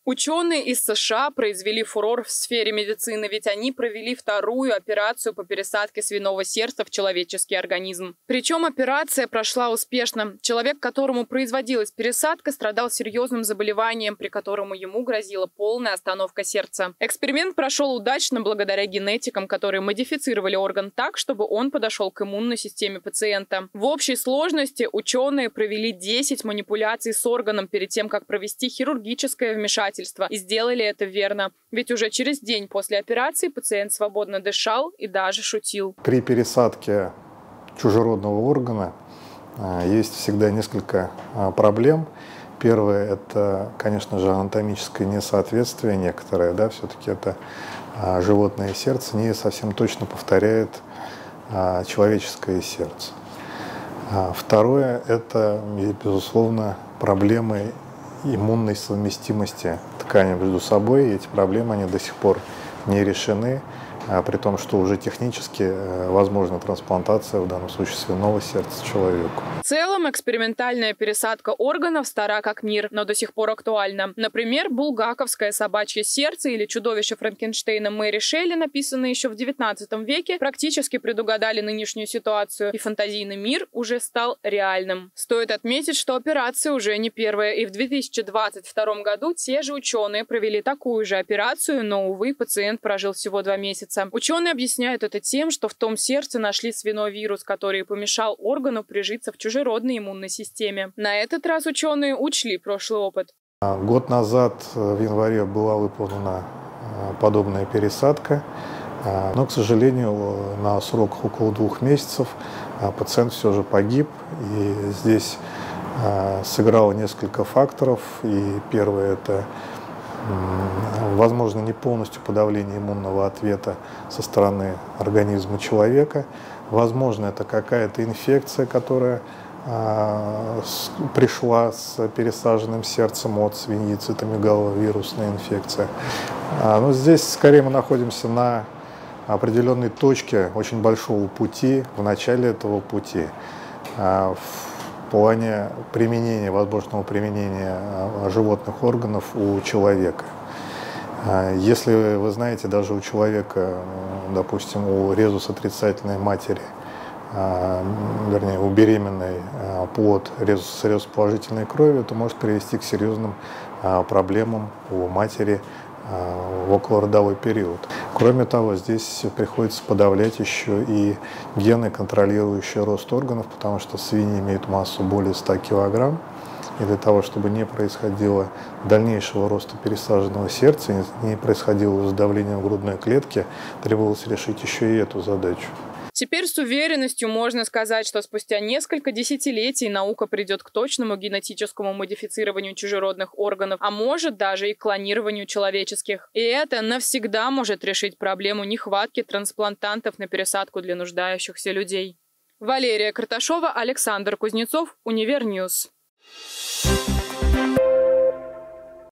Ученые из США произвели фурор в сфере медицины, ведь они провели вторую операцию по пересадке свиного сердца в человеческий организм. Причем операция прошла успешно. Человек, которому производилась пересадка, страдал серьезным заболеванием, при котором ему грозила полная остановка сердца. Эксперимент прошел удачно благодаря генетикам, которые модифицировали орган так, чтобы он подошел к иммунной системе пациента. В общей сложности ученые провели 10 манипуляций с органом перед тем, как провести хирургическое вмешательство. И сделали это верно. Ведь уже через день после операции пациент свободно дышал и даже шутил. При пересадке чужеродного органа есть всегда несколько проблем. Первое – это, конечно же, анатомическое несоответствие некоторое. Да, все-таки это животное сердце не совсем точно повторяет человеческое сердце. Второе – это, безусловно, проблемы иммунной совместимости тканей между собой. И эти проблемы они до сих пор не решены, при том, что уже технически возможна трансплантация, в данном случае свиного сердца, человеку. В целом, экспериментальная пересадка органов стара как мир, но до сих пор актуальна. Например, булгаковское собачье сердце или чудовище Франкенштейна Мэри Шелли, написанные еще в XIX веке, практически предугадали нынешнюю ситуацию, и фантазийный мир уже стал реальным. Стоит отметить, что операция уже не первая, и в 2022 году те же ученые провели такую же операцию, но, увы, пациент прожил всего 2 месяца. Ученые объясняют это тем, что в том сердце нашли свиной вирус, который помешал органу прижиться в чужеродной иммунной системе. На этот раз ученые учли прошлый опыт. Год назад, в январе, была выполнена подобная пересадка, но, к сожалению, на срок около 2 месяцев пациент все же погиб. И здесь сыграло несколько факторов. И первое – это возможно, не полностью подавление иммунного ответа со стороны организма человека. Возможно, это какая-то инфекция, которая пришла с пересаженным сердцем от свиньи, цитомегаловирусная инфекция. Но здесь скорее мы находимся на определенной точке очень большого пути, в начале этого пути. В плане применения, возможного применения животных органов у человека. Если вы знаете, даже у человека, допустим, у резус-отрицательной матери, вернее, у беременной плод с резус-положительной крови, это может привести к серьезным проблемам у матери в околородовой период. Кроме того, здесь приходится подавлять еще и гены, контролирующие рост органов, потому что свиньи имеют массу более 100 кг. И для того, чтобы не происходило дальнейшего роста пересаженного сердца, не происходило сдавления в грудной клетке, требовалось решить еще и эту задачу. Теперь с уверенностью можно сказать, что спустя несколько десятилетий наука придет к точному генетическому модифицированию чужеродных органов, а может даже и к клонированию человеческих. И это навсегда может решить проблему нехватки трансплантантов на пересадку для нуждающихся людей. Валерия Карташова, Александр Кузнецов, Универньюз.